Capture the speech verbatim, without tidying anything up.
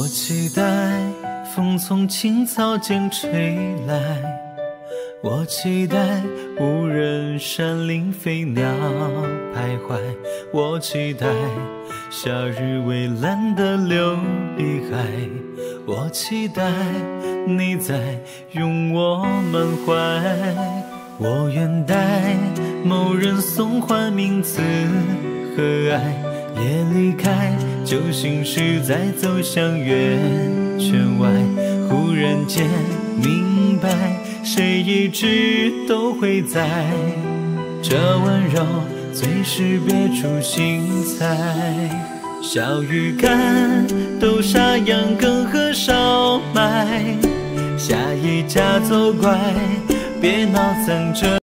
期待风从青草间吹来，我期待无人山林飞鸟徘徊，我期待夏日蔚蓝的琉璃海，我期待你在拥我满怀。我愿待某人送还名字和爱，也离开旧心事，再走向圆圈外。忽然间明白，谁一直都会在，这温柔最是别出心裁。小鱼干、豆沙、羊羹和烧麦，下一家走乖，别闹脏这